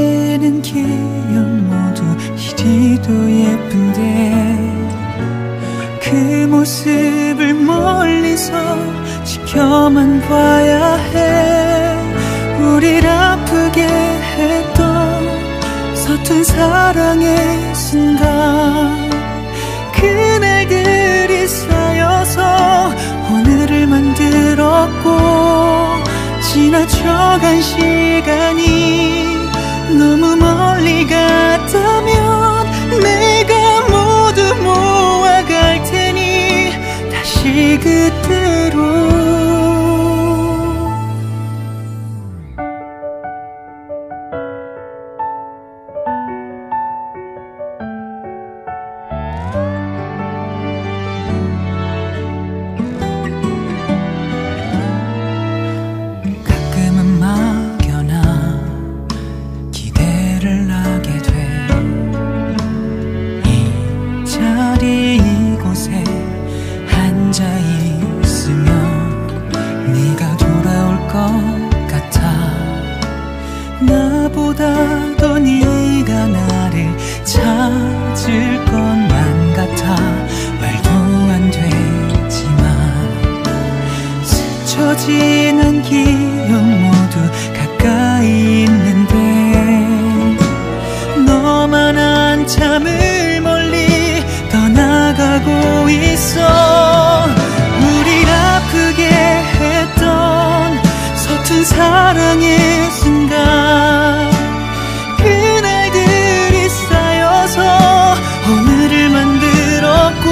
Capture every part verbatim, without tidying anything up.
반짝이는 기억 모두 이리도 예쁜데 그 모습을 멀리서 지켜만 봐야 해. 우릴 아프게 했던 서툰 사랑의 순간, 그날들이 쌓여서 오늘을 만들었고, 지나쳐간 시간이 너무 멀리 갔다면 내가 모두 모아갈 테니 다시 그때로. 이곳에 앉아 있으면 네가 돌아올 것 같아. 나보다 더 네가 나를 찾을 것만 같아. 말도 안 되지만 스쳐 지난 기억 모두 가까이 있는데 너만 한참을 멀리 떠나가고 있어. 우릴 아프게 했던 서툰 사랑의 순간, 그날들이 쌓여서 오늘을 만들었고,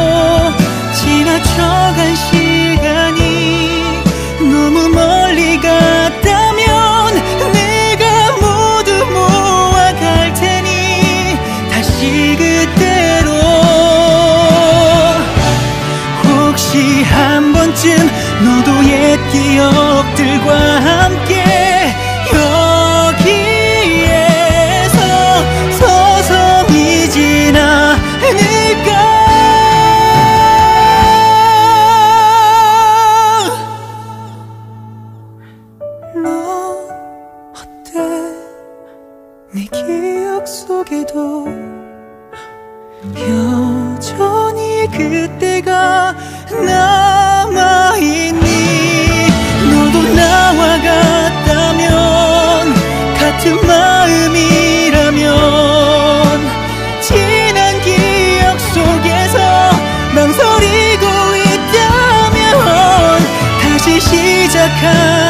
지나쳐간 시간이 너무 멀리 갔다면 내가 모두 모아갈 테니 다시 그때로. 혹시 한 번쯤 너도 옛 기억들과 함께 여기에서 서성이진 않을까. 넌 어때? 내 기억 속에도 여전히 그때가 남아있니? 너도 나와 같다면, 같은 마음이라면, 지난 기억 속에서 망설이고 있다면 다시 시작한